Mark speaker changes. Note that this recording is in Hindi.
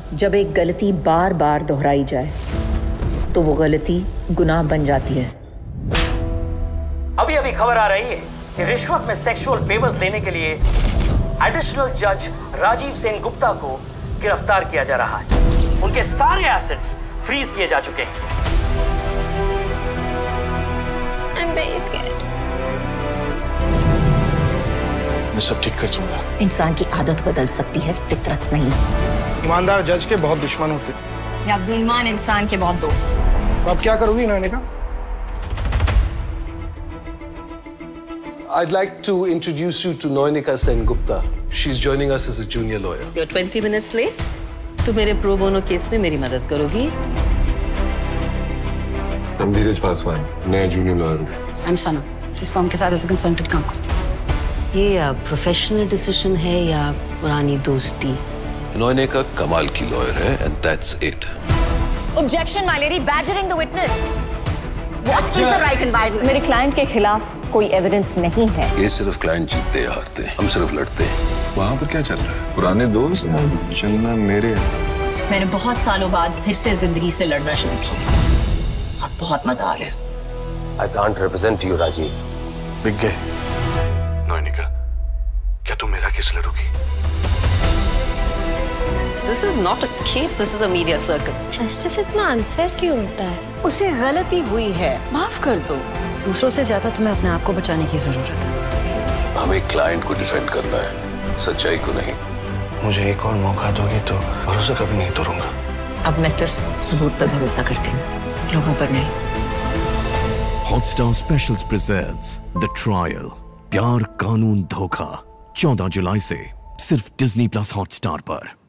Speaker 1: जब एक गलती बार बार दोहराई जाए तो वो गलती गुनाह बन जाती है।
Speaker 2: अभी अभी खबर आ रही है कि रिश्वत में सेक्सुअल फेवर्स लेने के लिए एडिशनल जज राजीव सेन गुप्ता को गिरफ्तार किया जा रहा है। उनके सारे एसेट्स फ्रीज किए जा चुके हैं।
Speaker 3: I'm very scared.
Speaker 4: मैं सब ठीक कर दूंगा।
Speaker 1: इंसान की आदत बदल सकती है, फितरत नहीं।
Speaker 4: ईमानदार जज के बहुत दुश्मन होते
Speaker 3: या बेईमान इंसान के बहुत दोस्त।
Speaker 4: तो अब क्या करोगी Nayanika?
Speaker 5: I'd like to introduce you to Noenika Sengupta. She's joining us as a junior lawyer.
Speaker 6: You're 20 minutes late. तू मेरे प्रो बोनो केस में मेरी मदद करोगी?
Speaker 7: I'm धीरज पासवान, नया जूनियर लॉयर हूँ।
Speaker 8: I'm Sana. इस फर्म के साथ एज कंसल्टेंट काम करती हूँ।
Speaker 6: ये प्रोफेशनल डिसीजन है या पुरानी दोस्ती?
Speaker 5: Noenika कमाल की लॉयर है, and that's it.
Speaker 9: Objection, my lady. Badgering the witness. What is the right environment? मेरे क्लाइंट के खिलाफ कोई एविडेंस नहीं है।
Speaker 5: ये सिर्फ क्लाइंट जीतते या हारते हैं, हम सिर्फ लड़ते हैं।
Speaker 7: वहाँ पर क्या चल रहा है? पुराने दोस्त चलना मेरे।
Speaker 9: मैंने बहुत सालों बाद फिर से जिंदगी से लड़ना शुरू किया और बहुत मजा आ रहा है।
Speaker 2: I can't represent you, Rajiv.
Speaker 4: बिक गए।
Speaker 7: नयनिका, क्या तुम मेरा केस लड़ोगी?
Speaker 6: This is not a case. This is a media circle.
Speaker 3: Justice इतना अनफेयर क्यों होता है?
Speaker 6: उसे गलती हुई है, माफ कर दो।
Speaker 8: दूसरों से ज्यादा तुम्हें अपने आप को बचाने की जरूरत है।
Speaker 5: हमें क्लाइंट को डिफेंड करना है, सच्चाई को नहीं।
Speaker 4: मुझे एक और मौका दोगी तो भरोसा कभी नहीं तोड़ूंगा।
Speaker 1: अब मैं सिर्फ सबूत पर भरोसा करती हूँ, लोगों पर नहीं।
Speaker 10: Hotstar specials presents the trial, प्यार कानून धोखा, 14 जुलाई से सिर्फ डिज्नी प्लस हॉटस्टार पर।